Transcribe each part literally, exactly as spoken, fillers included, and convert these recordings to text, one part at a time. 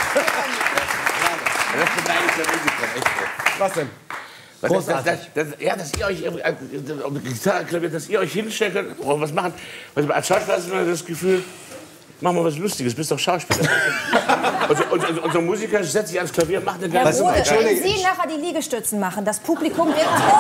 Das beneide ich der Musiker, echt. Was denn? Das, das, das, das, ja, dass ihr euch, äh, Gitarre, Klavier, dass ihr euch hinstellen könnt und was machen. Also als Schauspieler hast du das Gefühl, mach mal was Lustiges, bist doch Schauspieler. und, und, und, und so ein Musiker setzt sich ans Klavier, macht eine Herr ganze Rode, wenn Sie nachher die Liegestützen machen, das Publikum wird tot.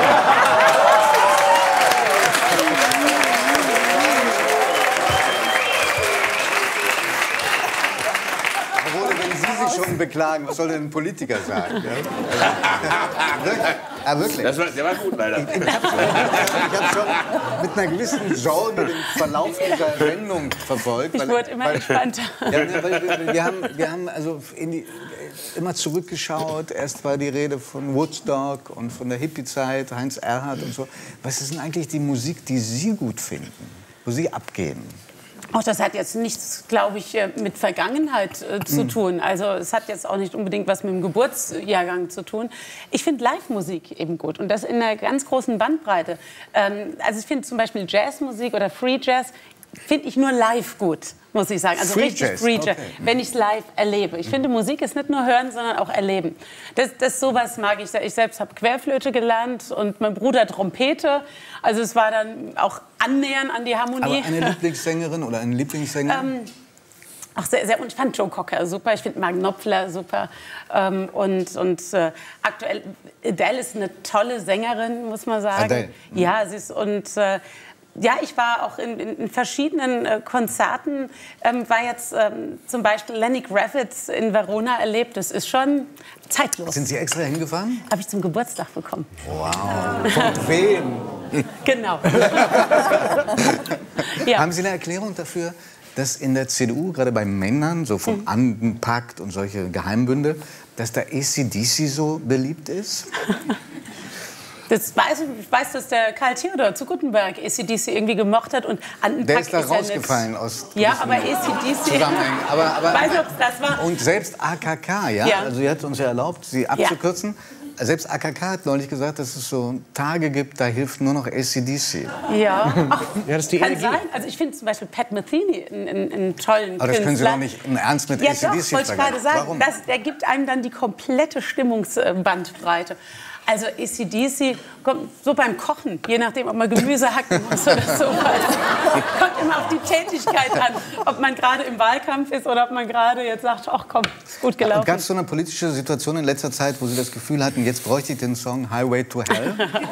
Schon beklagen, was soll denn ein Politiker sagen? Ja, wirklich? Ja, wirklich. Das war, der war gut, leider. Ich habe hab schon mit einer gewissen Sorge den Verlauf dieser Sendung verfolgt. Ich weil, wurde immer weil, entspannter. Ja, ja, weil wir, wir, haben, wir haben also in die, immer zurückgeschaut. Erst war die Rede von Woodstock und von der Hippie-Zeit, Heinz Erhardt und so. Was ist denn eigentlich die Musik, die Sie gut finden, wo Sie abgehen? Auch das hat jetzt nichts, glaube ich, mit Vergangenheit äh, zu Mhm. tun. Also es hat jetzt auch nicht unbedingt was mit dem Geburtsjahrgang zu tun. Ich finde Live-Musik eben gut und das in einer ganz großen Bandbreite. Ähm, also ich finde zum Beispiel Jazzmusik oder Free Jazz finde ich nur live gut, muss ich sagen. Also Free richtig Jazz, Free Jazz, okay. wenn ich es live erlebe. Ich finde, Musik ist nicht nur hören, sondern auch erleben. Das, das sowas mag ich. Ich selbst habe Querflöte gelernt und mein Bruder Trompete. Also es war dann auch annähernd an die Harmonie. Aber eine Lieblingssängerin oder einen Lieblingssänger? Ähm, ach, sehr, sehr, und ich fand Joe Cocker super, ich finde Mark Knopfler super. Ähm, und und äh, aktuell, Adele ist eine tolle Sängerin, muss man sagen. Adele. Mhm. Ja, sie ist, und äh, ja, ich war auch in, in, in verschiedenen äh, Konzerten, ähm, war jetzt ähm, zum Beispiel Lenny Kravitz in Verona erlebt. Das ist schon zeitlos. Sind Sie extra hingefahren? Habe ich zum Geburtstag bekommen. Wow. Von wem? Genau. Ja. Haben Sie eine Erklärung dafür, dass in der C D U, gerade bei Männern, so vom Mhm. Andenpakt und solche Geheimbünde, dass da A C D C so beliebt ist? Das weiß, ich weiß, dass der Karl Theodor zu Guttenberg A C D C irgendwie gemocht hat. Und Der ist da rausgefallen ja aus ja, aber A C D C... Zusammenhängen. Aber, aber, weiß nicht, ob es das war. Und selbst A K K, ja? Ja. Also sie hat uns ja erlaubt, sie abzukürzen. Selbst A K K hat neulich gesagt, dass es so Tage gibt, da hilft nur noch A C D C. Ja, Ach, ja das ist die kann Energie. sein. Also ich finde zum Beispiel Pat Metheny einen, einen, einen tollen Aber das können Sie Künstler. doch nicht im Ernst mit Ja A C D C doch, wollte ich gerade sagen. Warum? Das, der gibt einem dann die komplette Stimmungsbandbreite. Also A C D C kommt so beim Kochen, je nachdem, ob man Gemüse hacken muss oder sowas. Kommt immer auf die Tätigkeit an, ob man gerade im Wahlkampf ist oder ob man gerade jetzt sagt, ach komm, ist gut gelaufen. Gab es so eine politische Situation in letzter Zeit, wo Sie das Gefühl hatten, jetzt bräuchte ich den Song Highway to Hell?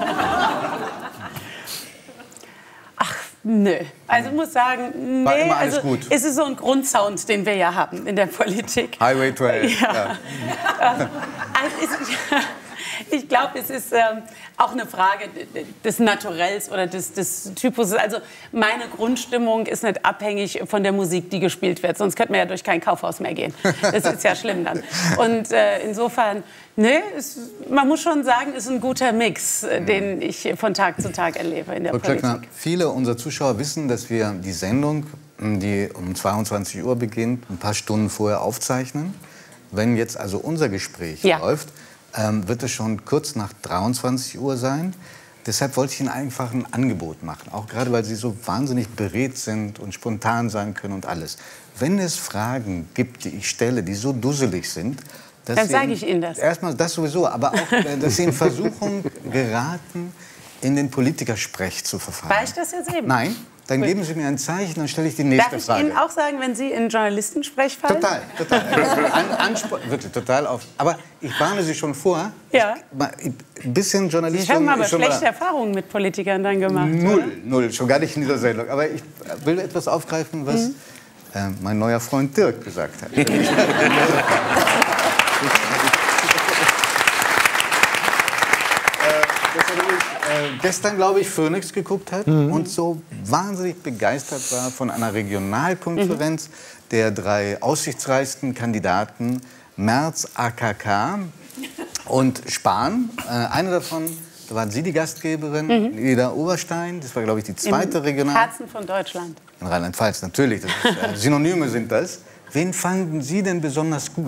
Ach, nö. Also ich muss sagen, nee, War immer alles also gut. es ist so ein Grundsound, den wir ja haben in der Politik. Highway to Hell. Ja. Ja. Also es, ich glaube, es ist ähm, auch eine Frage des Naturells oder des, des Typus. Also meine Grundstimmung ist nicht abhängig von der Musik, die gespielt wird. Sonst könnte man ja durch kein Kaufhaus mehr gehen. Das ist ja schlimm dann. Und äh, insofern, nee, es, man muss schon sagen, es ist ein guter Mix, äh, den ich von Tag zu Tag erlebe in der Frau Politik. Klöckner, viele unserer Zuschauer wissen, dass wir die Sendung, die um zweiundzwanzig Uhr beginnt, ein paar Stunden vorher aufzeichnen. Wenn jetzt also unser Gespräch Ja. läuft, ähm, wird es schon kurz nach dreiundzwanzig Uhr sein. Deshalb wollte ich Ihnen einfach ein Angebot machen, auch gerade weil Sie so wahnsinnig beredt sind und spontan sein können und alles. Wenn es Fragen gibt, die ich stelle, die so dusselig sind, dass Dann Sie sage in- ich Ihnen das. Erstmal das sowieso, aber auch, äh, dass Sie in Versuchung geraten, in den Politikersprech zu verfallen. War ich das jetzt eben? Nein, dann Gut. geben Sie mir ein Zeichen, dann stelle ich die nächste Darf ich Frage. Ihnen auch sagen, wenn Sie in Journalistensprech fallen? Total, total. An, Anspruch, wirklich total auf. Aber ich warne Sie schon vor. Ja. Ich, ein bisschen Sie Journalismus. haben aber ist schon mal- schlechte Erfahrungen mit Politikern dann gemacht. Null, Oder? null, schon gar nicht in dieser Sendung. Aber ich will etwas aufgreifen, was Mhm. äh, mein neuer Freund Dirk gesagt hat. Äh, gestern, glaube ich, Phoenix geguckt hat und so wahnsinnig begeistert war von einer Regionalkonferenz der drei aussichtsreichsten Kandidaten, Merz, A K K und Spahn. Äh, eine davon, da waren Sie die Gastgeberin, Ida Oberstein. Das war, glaube ich, die zweite Im Regional... Herzen von Deutschland. In Rheinland-Pfalz, natürlich. Das ist, äh, Synonyme sind das. Wen fanden Sie denn besonders gut?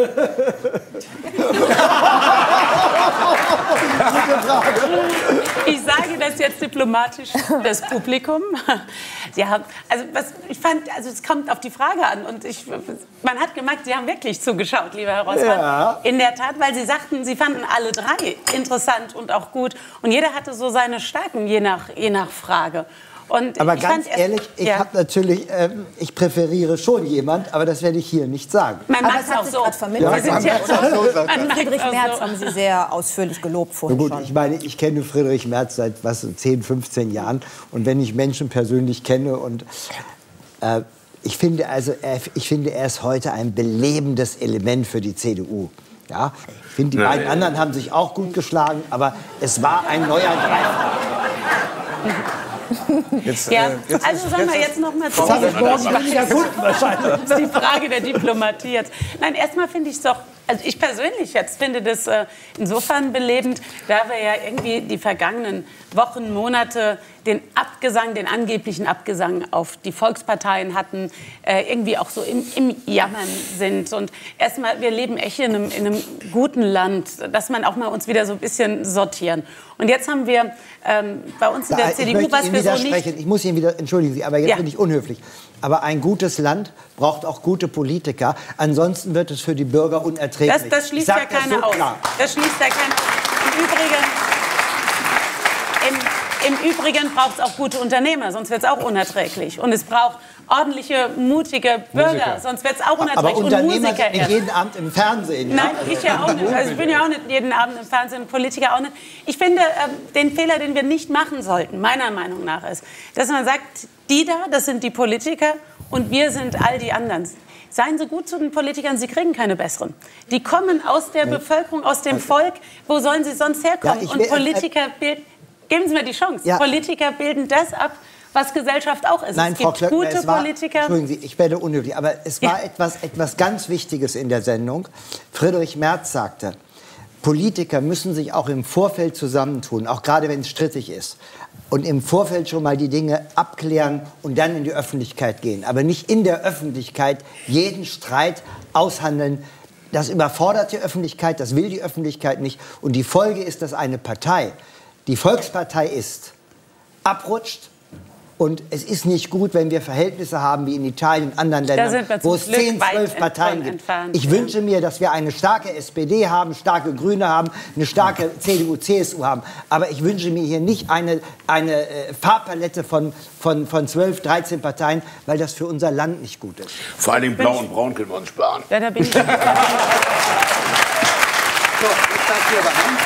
Ich sage das jetzt diplomatisch, das Publikum. Ja, also was ich fand, also es kommt auf die Frage an und ich, man hat gemerkt, Sie haben wirklich zugeschaut, lieber Herr Rossmann. Ja. In der Tat, weil Sie sagten, Sie fanden alle drei interessant und auch gut und jeder hatte so seine Stärken, je nach, je nach Frage. Und aber ich ganz fand, ehrlich, ich ja. habe natürlich, ähm, ich präferiere schon jemand, aber das werde ich hier nicht sagen. Man Aber macht es es hat auch sich so. gerade vermittelt. Wir sind ja man macht Friedrich auch Merz so. haben Sie sehr ausführlich gelobt Na vorhin gut, schon. ich meine, ich kenne Friedrich Merz seit was, zehn, fünfzehn Jahren. Und wenn ich Menschen persönlich kenne und äh, ich finde, also, er, ich finde, er ist heute ein belebendes Element für die C D U. Ja? Ich finde, die Nein. beiden anderen haben sich auch gut geschlagen, aber es war ein neuer Greifer. Jetzt, Ja, äh, jetzt also ist- sagen wir ist- jetzt noch mal zu Das habe ich morgen weniger gefunden wahrscheinlich. Das ist die Frage der Diplomatie jetzt. Nein, erstmal finde ich es doch, also ich persönlich jetzt finde das äh, insofern belebend, da wir ja irgendwie die vergangenen Wochen, Monate den Abgesang, den angeblichen Abgesang auf die Volksparteien hatten, äh, irgendwie auch so im, im Jammern sind. Und erstmal, wir leben echt in einem, in einem guten Land, dass man auch mal uns wieder so ein bisschen sortieren. Und jetzt haben wir ähm, bei uns in der Ich C D U, möchte was Ihnen wir so widersprechen. nicht... Ich muss Ihnen wieder, entschuldigen Sie, aber jetzt Ja. bin ich unhöflich. Aber ein gutes Land braucht auch gute Politiker. Ansonsten wird es für die Bürger unerträglich. Das, das schließt Ich ja sag das keiner so aus. klar. Das schließt ja keiner aus. Im Übrigen, im, im Übrigen braucht es auch gute Unternehmer, sonst wird es auch unerträglich. Und es braucht ordentliche, mutige Bürger, Musiker. sonst wird es auch Aber unerträglich. Und Unternehmer Musiker sind nicht erst. jeden Abend im Fernsehen. Nein, ja? ich ja auch nicht. Also ich bin ja auch nicht jeden Abend im Fernsehen, Politiker auch nicht. Ich finde, ähm, den Fehler, den wir nicht machen sollten, meiner Meinung nach, ist, dass man sagt, die da, das sind die Politiker und wir sind all die anderen. Seien Sie gut zu den Politikern, Sie kriegen keine besseren. Die kommen aus der Bevölkerung, aus dem Volk. Wo sollen sie sonst herkommen? Ja, ich und will- Politiker bilden, geben Sie mir die Chance. Ja. Politiker bilden das ab, was Gesellschaft auch ist. Nein, es Frau gibt Klöckner, gute es war, Politiker. Entschuldigen Sie, ich werde unnötig, aber es war Ja. etwas, etwas ganz Wichtiges in der Sendung. Friedrich Merz sagte, Politiker müssen sich auch im Vorfeld zusammentun, auch gerade wenn es strittig ist. Und im Vorfeld schon mal die Dinge abklären und dann in die Öffentlichkeit gehen. Aber nicht in der Öffentlichkeit jeden Streit aushandeln. Das überfordert die Öffentlichkeit, das will die Öffentlichkeit nicht. Und die Folge ist, dass eine Partei, die Volkspartei ist, abrutscht. Und es ist nicht gut, wenn wir Verhältnisse haben wie in Italien und anderen Ländern, sind wir zum wo es Glück zehn, weit zwölf Parteien entfernt- gibt. entfernt, Ich ja. wünsche mir, dass wir eine starke S P D haben, starke Grüne haben, eine starke C D U, C S U haben. Aber ich wünsche mir hier nicht eine, eine äh, Farbpalette von, von, von zwölf, dreizehn Parteien, weil das für unser Land nicht gut ist. Vor allen Dingen Blau und Braun können wir uns sparen. Ja, da bin ich. So, jetzt darf ich aber an.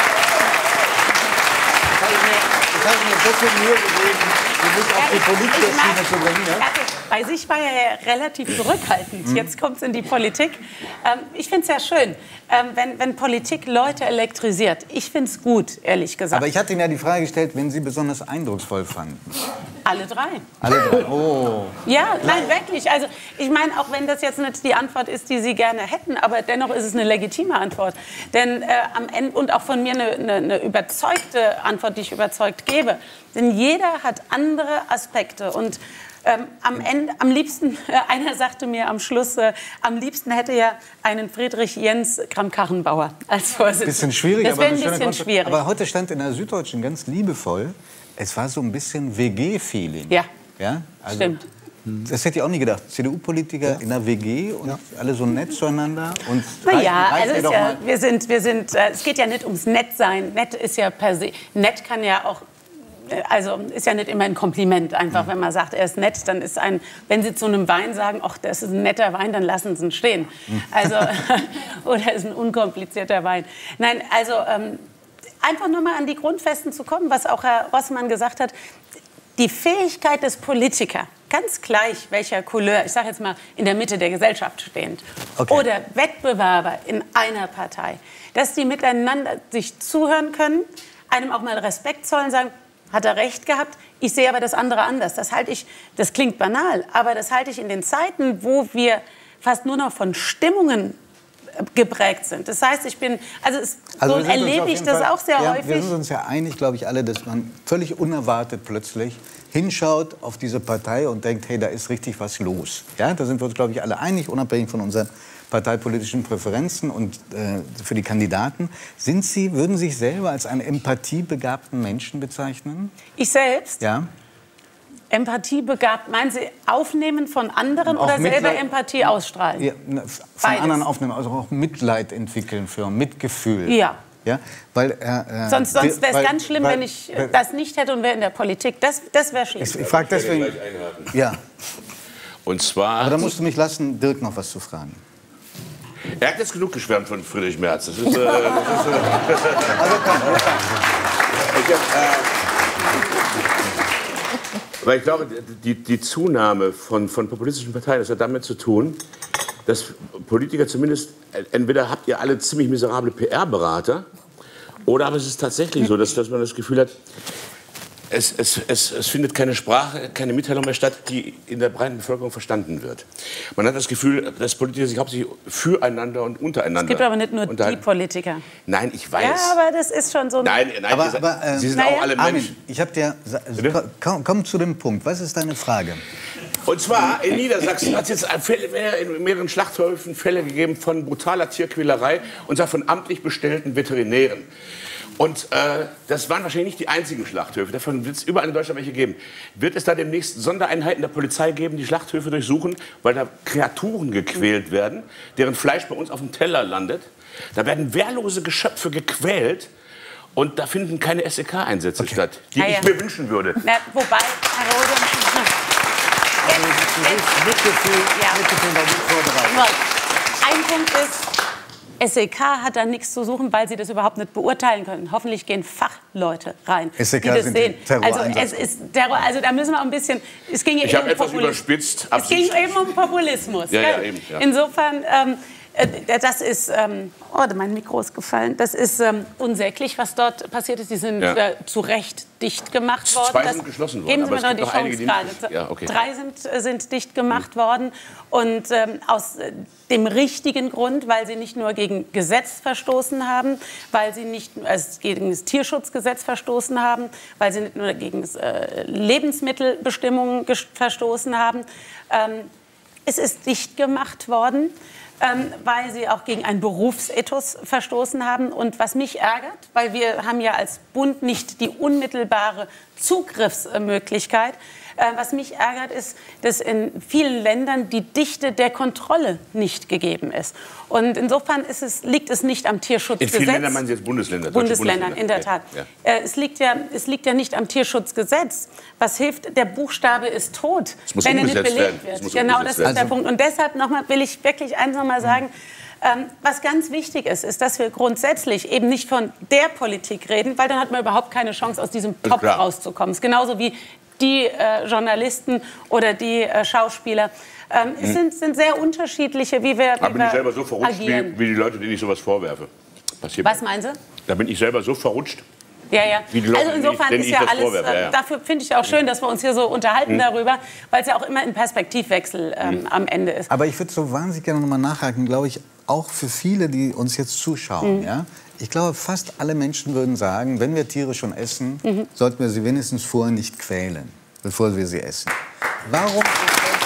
Ich habe mir so viel Mühe gegeben, um mich auf die politische Ich mag- Schiene zu bringen. Ne? Also, bei sich war er ja relativ zurückhaltend. Mhm. Jetzt kommt es in die Politik. Ähm, ich finde es ja schön, ähm, wenn, wenn Politik Leute elektrisiert. Ich finde es gut, ehrlich gesagt. Aber ich hatte Ihnen ja die Frage gestellt, wen Sie besonders eindrucksvoll fanden. Alle drei. Alle drei. Oh. Ja, nein, wirklich. Also ich meine, auch wenn das jetzt nicht die Antwort ist, die Sie gerne hätten, aber dennoch ist es eine legitime Antwort. Denn äh, am Ende, und auch von mir eine, eine, eine überzeugte Antwort, die ich überzeugt gebe, denn jeder hat andere Aspekte. Und ähm, am Ende, am liebsten, äh, einer sagte mir am Schluss, äh, am liebsten hätte er einen Friedrich Jens Kramp-Karrenbauer als Vorsitzender. Bisschen schwierig, Das aber wäre ein eine schöne bisschen Kontra- schwierig. Aber heute stand in der Süddeutschen ganz liebevoll, es war so ein bisschen W G-Feeling. Ja. Ja? Also, Stimmt. Das hätte ich auch nie gedacht. C D U-Politiker in der W G und alle so nett zueinander. Und Na reichen- ja, reichen also wir ist doch ja, mal- wir sind, wir sind, äh, es geht ja nicht ums Nettsein. Nett ist ja per se, nett kann ja auch, äh, also ist ja nicht immer ein Kompliment. Einfach, wenn man sagt, er ist nett, dann ist ein, wenn Sie zu einem Wein sagen, ach, das ist ein netter Wein, dann lassen Sie ihn stehen. Also, oder ist ein unkomplizierter Wein. Nein, also ähm, einfach nur mal an die Grundfesten zu kommen, was auch Herr Rossmann gesagt hat. Die Fähigkeit des Politikers, ganz gleich welcher Couleur, ich sage jetzt mal in der Mitte der Gesellschaft stehend, Okay. oder Wettbewerber in einer Partei, dass die miteinander sich zuhören können, einem auch mal Respekt zollen, sagen, hat er recht gehabt, ich sehe aber das andere anders. Das halte ich, das klingt banal, aber das halte ich in den Zeiten, wo wir fast nur noch von Stimmungen geprägt sind. Das heißt, ich bin, also, es, Also so wir sind uns erlebe auf ich jeden das Fall- auch sehr ja, häufig. Wir sind uns ja einig, glaube ich, alle, dass man völlig unerwartet plötzlich hinschaut auf diese Partei und denkt, hey, da ist richtig was los. Ja, da sind wir uns, glaube ich, alle einig, unabhängig von unseren parteipolitischen Präferenzen und äh, für die Kandidaten. Sind Sie, würden Sie sich selber als einen empathiebegabten Menschen bezeichnen? Ich selbst, Ja. empathiebegabt, meinen Sie aufnehmen von anderen Auch oder selber Mitleid- Empathie ausstrahlen? Ja, ne, von Beides. anderen aufnehmen, also auch Mitleid entwickeln für Mitgefühl. Ja. Ja, weil, äh, äh, Sonst, sonst wäre es weil- ganz schlimm, weil- wenn ich äh, das nicht hätte und wäre in der Politik. Das, das wäre schlimm. Ich, ich frage deswegen. Gleich einhaken. Ja, Und zwar, aber da musst du mich lassen, Dirk noch was zu fragen. er hat jetzt genug geschwärmt von Friedrich Merz. Das ist, äh, das ist, äh, Also komm, ich hab, äh, weil ich glaube, die, die Zunahme von, von populistischen Parteien, das hat damit zu tun, dass Politiker zumindest, entweder habt ihr alle ziemlich miserable P R-Berater, oder aber es ist tatsächlich so, dass, dass man das Gefühl hat, es, es, es, es findet keine Sprache, keine Mitteilung mehr statt, die in der breiten Bevölkerung verstanden wird. Man hat das Gefühl, dass Politiker sich hauptsächlich füreinander und untereinander Es gibt aber nicht nur die unterhalten. Politiker. Nein, ich weiß. Ja, aber das ist schon so ein... Nein, nein, Aber- Sie- aber, äh, Sie sind naja. auch alle Armin, Menschen. ich habe dir. Bitte? Komm, komm zu dem Punkt. Was ist deine Frage? Und zwar in Niedersachsen hat es jetzt in mehreren Schlachthöfen Fälle gegeben von brutaler Tierquälerei, und zwar von amtlich bestellten Veterinären. Und äh, das waren wahrscheinlich nicht die einzigen Schlachthöfe. Davon wird es überall in Deutschland welche geben. Wird es da demnächst Sondereinheiten der Polizei geben, die Schlachthöfe durchsuchen, weil da Kreaturen gequält werden, deren Fleisch bei uns auf dem Teller landet? Da werden wehrlose Geschöpfe gequält. Und da finden keine S E K-Einsätze statt, die Ja, ja. ich mir wünschen würde. Na, wobei, Herr Rode... Mitgefühl, Ja. Mitgefühl war gut vorbereitet. Nur, ein Punkt ist, S E K hat da nichts zu suchen, weil sie das überhaupt nicht beurteilen können. Hoffentlich gehen Fachleute rein, S E K die das sind die sehen. Also, Terroreinsatz. es ist Terror, also da müssen wir ein bisschen... Es ging ja Ich eben habe um etwas Populismus. überspitzt. Es ging Absichtlich. eben um Populismus. Ja, ja, gell? eben, ja. Insofern, ähm, äh, das ist, ähm, oh, mein Mikro ist gefallen, das ist ähm, unsäglich, was dort passiert ist. Die sind Ja. äh, zu Recht dicht gemacht worden. Zwei Das- sind geschlossen worden, Geben Sie aber mir es doch gibt die noch einige, Chance die gerade. nicht- ja, okay. Drei sind, äh, sind dicht gemacht worden. Und ähm, aus äh, dem richtigen Grund, weil sie nicht nur gegen Gesetz verstoßen haben, weil sie nicht also gegen das Tierschutzgesetz verstoßen haben, weil sie nicht nur gegen das, äh, Lebensmittelbestimmungen ges- verstoßen haben. Ähm, es ist dicht gemacht worden, ähm, weil sie auch gegen einen Berufsethos verstoßen haben. Und was mich ärgert, weil wir haben ja als Bund nicht die unmittelbare Zugriffsmöglichkeit. Äh, was mich ärgert, ist, dass in vielen Ländern die Dichte der Kontrolle nicht gegeben ist. Und insofern ist es, liegt es nicht am In Tierschutzgesetz. vielen Ländern meinen Sie jetzt Bundesländer? deutsche Bundesländern, in der Tat. Ja, ja. Äh, Es, liegt ja, es liegt ja nicht am Tierschutzgesetz. Was hilft? Der Buchstabe ist tot, Es muss wenn er nicht umgesetzt belegt werden. Es wird. muss Genau, das umgesetzt ist werden. der Punkt. Und deshalb noch mal, will ich wirklich eins noch mal sagen, ähm, was ganz wichtig ist, ist, dass wir grundsätzlich eben nicht von der Politik reden, weil dann hat man überhaupt keine Chance, aus diesem Topf klar. rauszukommen. Es ist genauso wie die äh, Journalisten oder die äh, Schauspieler. Ähm, es sind, sind sehr unterschiedliche, wie wir, wie Da bin wir ich selber so verrutscht, wie, agieren. wie die Leute, denen ich sowas vorwerfe. Passiert Was mir. meinen Sie? Da bin ich selber so verrutscht. Ja, ja. Wie die Leute, Also insofern denen ist ich ja das alles, vorwerfe, ja, äh, ja. dafür finde ich auch schön, dass wir uns hier so unterhalten darüber, weil es ja auch immer ein Perspektivwechsel ähm, am Ende ist. Aber ich würde so wahnsinnig gerne noch mal nachhaken, glaube ich, auch für viele, die uns jetzt zuschauen. Ja? Ich glaube, fast alle Menschen würden sagen, wenn wir Tiere schon essen, sollten wir sie wenigstens vorher nicht quälen, bevor wir sie essen. Warum ist das,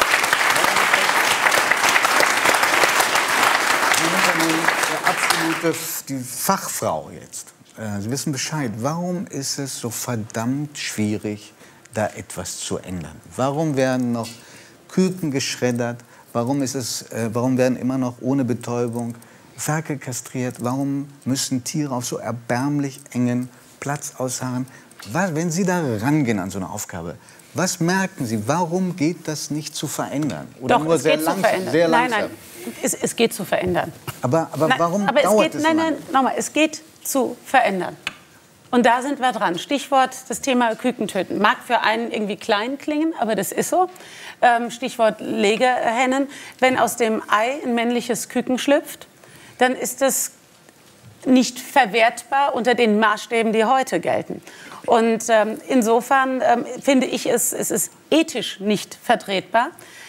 Sie sind ja nun der absolute die Fachfrau jetzt. Äh, Sie wissen Bescheid. Warum ist es so verdammt schwierig, da etwas zu ändern? Warum werden noch Küken geschreddert? Warum, ist es, äh, warum werden immer noch ohne Betäubung Ferkel kastriert? Warum müssen Tiere auf so erbärmlich engen Platz ausharren? Was, wenn Sie da rangehen an so eine Aufgabe, was merken Sie? Warum geht das nicht zu verändern? Oder Doch, nur es sehr geht zu langsam? verändern. Sehr nein, langsam. nein, es, es geht zu verändern. Aber, aber Nein, warum aber dauert es geht, es nein, so lange? nein, nochmal, es geht zu verändern. Und da sind wir dran. Stichwort das Thema Küken töten. Mag für einen irgendwie klein klingen, aber das ist so. Ähm, Stichwort Legehennen. Wenn aus dem Ei ein männliches Küken schlüpft, dann ist das nicht verwertbar unter den Maßstäben, die heute gelten. Und ähm, insofern ähm, finde ich es, es ist ethisch nicht vertretbar,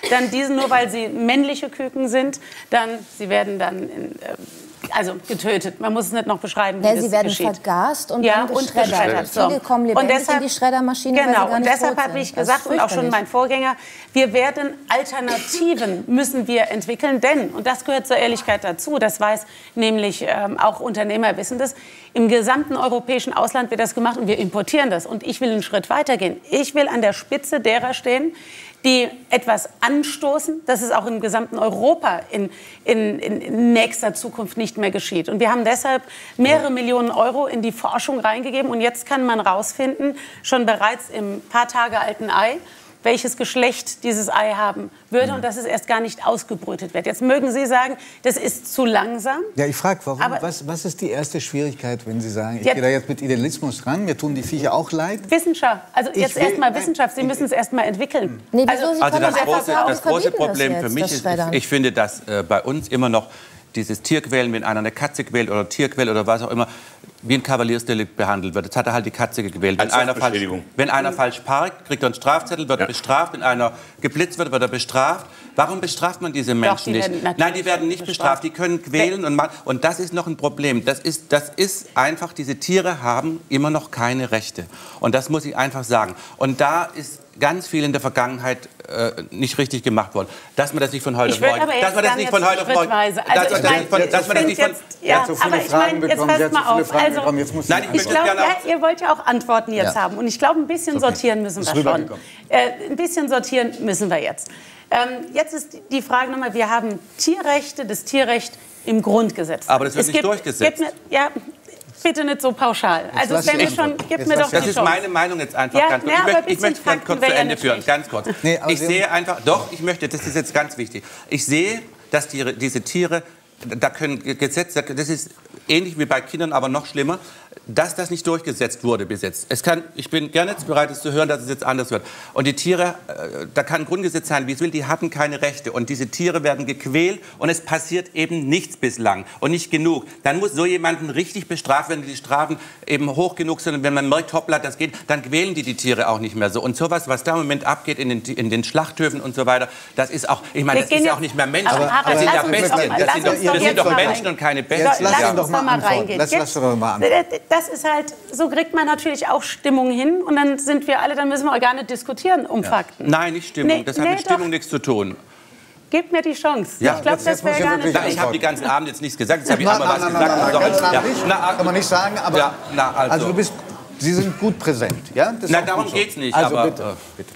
dann diesen, nur weil sie männliche Küken sind, dann, sie werden dann in, äh, also getötet. Man muss es nicht noch beschreiben, wie Ja, das sie werden geschieht. vergast und ja, dann und geschreddert. geschreddert. So. Viele kommen lebendig und deshalb, in die Schreddermaschine, weil sie genau, gar und nicht deshalb tot habe ich sind. Das gesagt, ist und auch schon fürchterlich. mein Vorgänger, wir werden Alternativen müssen wir entwickeln, denn, und das gehört zur Ehrlichkeit dazu, das weiß nämlich ähm, auch Unternehmer wissen das, im gesamten europäischen Ausland wird das gemacht und wir importieren das. Und ich will einen Schritt weiter gehen. Ich will an der Spitze derer stehen, die etwas anstoßen, dass es auch im gesamten Europa in, in, in nächster Zukunft nicht mehr geschieht. Und wir haben deshalb mehrere Millionen Euro in die Forschung reingegeben. Und jetzt kann man rausfinden, schon bereits im paar Tage alten Ei, welches Geschlecht dieses Ei haben würde und dass es erst gar nicht ausgebrütet wird. Jetzt mögen Sie sagen, das ist zu langsam. Ja, ich frage, warum? Aber Was, was ist die erste Schwierigkeit, wenn Sie sagen, ich Ja. gehe da jetzt mit Idealismus ran, mir tun die Viecher auch leid? Wissenschaft, also Ich jetzt will- erst mal nein, Wissenschaft, Sie ich- müssen es erst mal entwickeln. Nee, wieso? Sie Also können das doch einfach große, sagen, das wir große verbieten Problem das für jetzt, mich das ist, Schreddern. ich finde, dass äh, bei uns immer noch dieses Tierquälen, wenn einer eine Katze quält oder Tier quält oder was auch immer, wie ein Kavaliersdelikt behandelt wird. Jetzt hat er halt die Katze gequält. Wenn Als einer, falsch, Sachbeschädigung. wenn einer falsch parkt, kriegt er einen Strafzettel, wird Ja. bestraft. Wenn einer geblitzt wird, wird er bestraft. Warum bestraft man diese Menschen die nicht? werden natürlich Nein, die werden nicht bestraft. Die können quälen. Und, man, und das ist noch ein Problem. Das ist, das ist einfach, diese Tiere haben immer noch keine Rechte. Und das muss ich einfach sagen. Und da ist ganz viel in der Vergangenheit äh, nicht richtig gemacht worden. Dass man das nicht von heute Ich auf würde morgen... aber jetzt dass man das gern nicht von jetzt heute auf morgen... schrittweise. dass Also man ich das meine, nicht von- dass man das ich nicht von... finde jetzt, ja, hat so viele aber ich Fragen meine, jetzt bekommen, passt sie hat so mal viele auf. Fragen Also, bekommen, jetzt muss sie Nein, ich ich möchte glaube, gerne ja, auch- ihr wollt ja auch Antworten jetzt Ja. haben. Und ich glaube, ein bisschen sortieren müssen wir schon. rübergekommen. Äh, ein bisschen sortieren müssen wir jetzt. Ähm, jetzt ist die Frage nochmal, wir haben Tierrechte, das Tierrecht im Grundgesetz. Aber das wird Es nicht gibt- durchgesetzt. gibt mir, ja, bitte nicht so pauschal. Also lass wenn ich wir schon, antworten. gib Jetzt mir lass doch ich die Das ist Chance. meine Meinung jetzt einfach Ja, ganz kurz. na, Ich aber möchte, ein ich möchte bisschen ganz kurz Fakten zu wäre ja Ende nicht führen, schlecht. ganz kurz. Nee, aber ich Sie sehe haben- einfach, doch, ich möchte, das ist jetzt ganz wichtig. Ich sehe, dass die, diese Tiere, da können Gesetze, das ist ähnlich wie bei Kindern, aber noch schlimmer, dass das nicht durchgesetzt wurde bis jetzt. Es kann, ich bin gerne jetzt bereit, es zu hören, dass es jetzt anders wird. Und die Tiere, äh, da kann ein Grundgesetz sein, wie es will, die hatten keine Rechte. Und diese Tiere werden gequält und es passiert eben nichts bislang und nicht genug. Dann muss so jemanden richtig bestraft werden, wenn die Strafen eben hoch genug sind. Und wenn man merkt, hoppla, das geht, dann quälen die die Tiere auch nicht mehr so. Und sowas, was da im Moment abgeht in den, in den Schlachthöfen und so weiter, das ist auch, ich meine, Wir das gehen ist ja jetzt- auch nicht mehr Menschen. Aber Harald, das sind lass ja uns doch Bestien. mal- Das lass sind doch, uns doch das sind jetzt doch mal Menschen reingehen. und keine Jetzt Bestien. lass Lass ihn uns doch mal doch mal antworten. reingehen. Lass- Jetzt- lass doch mal antworten. Das ist halt, so kriegt man natürlich auch Stimmung hin und dann sind wir alle, dann müssen wir auch gar nicht diskutieren um Fakten. Nein, nicht Stimmung. Nee, das hat nee, mit Stimmung doch. nichts zu tun. Gebt mir die Chance. Ja, ich glaube, jetzt- das jetzt muss wäre ich gar wirklich nicht Na, ich schlecht. habe die ganzen Abend jetzt nichts gesagt. Jetzt habe ich Nein, einmal nein, was nein, gesagt. nein, nein, Sorry. ganz Ja. nicht. Na, Kann man nicht sagen, aber Ja, na, also. also du bist, Sie sind gut präsent, ja? Das ist Na, auch darum gut so. geht's nicht, Also aber, bitte, äh, bitte.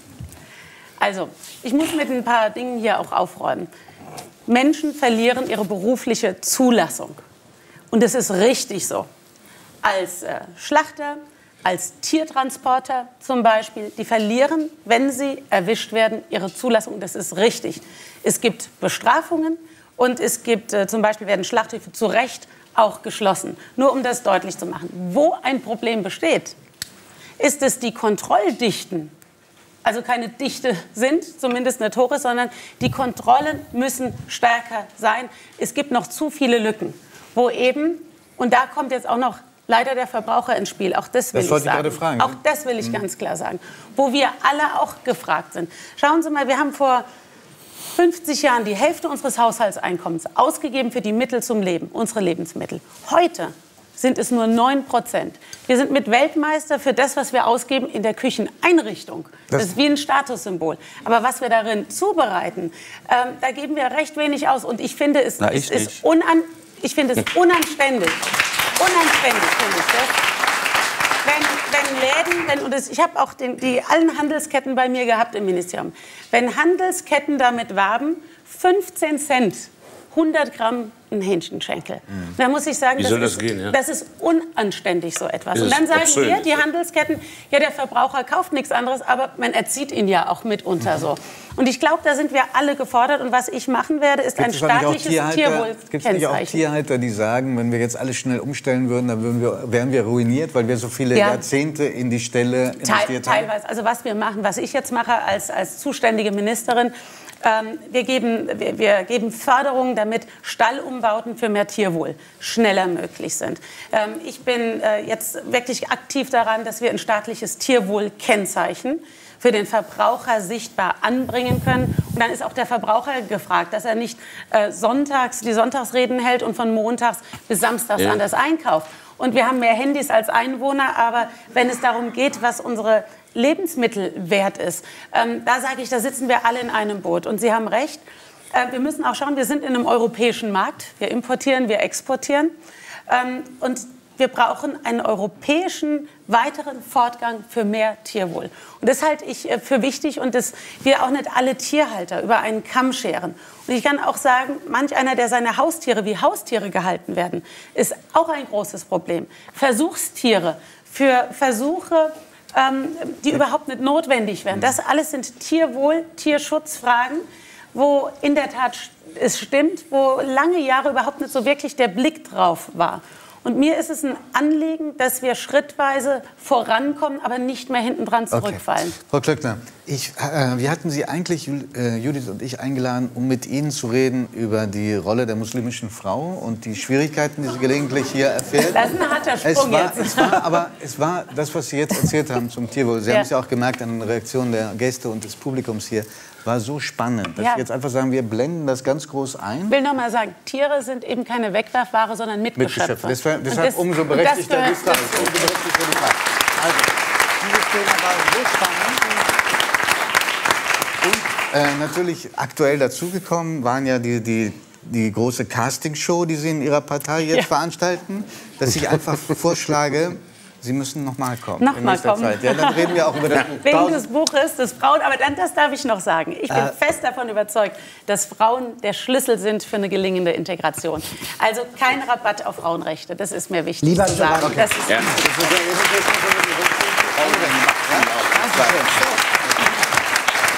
Also, ich muss mit ein paar Dingen hier auch aufräumen. Menschen verlieren ihre berufliche Zulassung. Und das ist richtig so. Als äh, Schlachter, als Tiertransporter zum Beispiel, die verlieren, wenn sie erwischt werden, ihre Zulassung. Das ist richtig. Es gibt Bestrafungen und es gibt äh, zum Beispiel werden Schlachthöfe zu Recht auch geschlossen. Nur um das deutlich zu machen. Wo ein Problem besteht, ist es die Kontrolldichten, also keine Dichte sind, zumindest nicht hoch ist, sondern die Kontrollen müssen stärker sein. Es gibt noch zu viele Lücken, wo eben, und da kommt jetzt auch noch leider der Verbraucher ins Spiel, auch das will Das ich wollte ich sagen. gerade fragen, Auch ne? das will ich ganz klar sagen, wo wir alle auch gefragt sind. Schauen Sie mal, wir haben vor fünfzig Jahren die Hälfte unseres Haushaltseinkommens ausgegeben für die Mittel zum Leben, unsere Lebensmittel. Heute sind es nur neun Prozent. Wir sind mit Weltmeister für das, was wir ausgeben in der Kücheneinrichtung. Das, Das- ist wie ein Statussymbol. Aber was wir darin zubereiten, ähm, da geben wir recht wenig aus. Und ich finde es, Na, es ich ist nicht. unan, ich finde es unanständig. Unanständig finde ich das. Wenn, wenn Läden, wenn, und das, ich habe auch den, die allen Handelsketten bei mir gehabt im Ministerium, wenn Handelsketten damit werben, fünfzehn Cent, hundert Gramm ein Hähnchenschenkel. Mhm. Da muss ich sagen, Wie das, soll das ist, gehen, ja? das ist unanständig, so etwas. Das Und ist dann sagen obszön. wir, die Handelsketten, ja, der Verbraucher kauft nichts anderes, aber man erzieht ihn ja auch mitunter Mhm. so. Und ich glaube, da sind wir alle gefordert. Und was ich machen werde, ist ein Gibt es nicht auch staatliches Tierhalter, gibt's nicht auch Tierwohlkennzeichen. Tierhalter, die sagen, wenn wir jetzt alles schnell umstellen würden, dann würden wir, wären wir ruiniert, weil wir so viele Ja. Jahrzehnte in die Stelle Teil, investiert haben? teilweise. Also was wir machen, was ich jetzt mache als, als zuständige Ministerin, ähm, wir, geben, wir, wir geben Förderungen, damit Stallumbauten für mehr Tierwohl schneller möglich sind. Ähm, ich bin äh, jetzt wirklich aktiv daran, dass wir ein staatliches Tierwohlkennzeichen für den Verbraucher sichtbar anbringen können. Und dann ist auch der Verbraucher gefragt, dass er nicht äh, sonntags die Sonntagsreden hält und von montags bis samstags Ja. anders einkauft. Und wir haben mehr Handys als Einwohner, aber wenn es darum geht, was unsere Lebensmittel wert ist, ähm, da sage ich, da sitzen wir alle in einem Boot. Und Sie haben recht, äh, wir müssen auch schauen, wir sind in einem europäischen Markt, wir importieren, wir exportieren. Ähm, und wir brauchen einen europäischen weiteren Fortgang für mehr Tierwohl. Und das halte ich für wichtig und dass wir auch nicht alle Tierhalter über einen Kamm scheren. Und ich kann auch sagen, manch einer, der seine Haustiere wie Haustiere gehalten werden, ist auch ein großes Problem. Versuchstiere für Versuche, ähm, die überhaupt nicht notwendig wären. Das alles sind Tierwohl-, Tierschutzfragen, wo in der Tat es stimmt, wo lange Jahre überhaupt nicht so wirklich der Blick drauf war. Und mir ist es ein Anliegen, dass wir schrittweise vorankommen, aber nicht mehr hinten dran zurückfallen. Okay. Frau Klöckner, ich, äh, wir hatten Sie eigentlich, äh, Judith und ich, eingeladen, um mit Ihnen zu reden über die Rolle der muslimischen Frau und die Schwierigkeiten, die sie gelegentlich hier erfährt. Das ist ein harter Sprung es war, jetzt. Es war, aber es war das, was Sie jetzt erzählt haben zum Tierwohl. Sie Ja. haben es ja auch gemerkt an den Reaktionen der Gäste und des Publikums hier. War so spannend, dass Ja. Sie jetzt einfach sagen, wir blenden das ganz groß ein. Ich will noch mal sagen, Tiere sind eben keine Wegwerfware, sondern Mitgeschöpfe. Deshalb, Und deshalb das- umso und das berechtigter gehört die Frage. dazu. Umso berechtigter die Frage. Also, dieses Thema war so spannend. Und äh, natürlich aktuell dazugekommen waren ja die, die, die große Castingshow, die Sie in Ihrer Partei jetzt Ja. veranstalten, dass ich einfach vorschlage, Sie müssen noch mal kommen. Noch in mal nächster kommen. Zeit. Ja, dann reden wir auch über das Buch. Wegen Tausend- des Buches des Frauen, aber dann, das darf ich noch sagen. Ich bin Äh. fest davon überzeugt, dass Frauen der Schlüssel sind für eine gelingende Integration. Also kein Rabatt auf Frauenrechte, das ist mir wichtig Lieber zu sagen. Giovanni. Das ist Ja. Das ist ja- das ist jetzt noch so eine- Dankeschön. Ja? Dankeschön. So.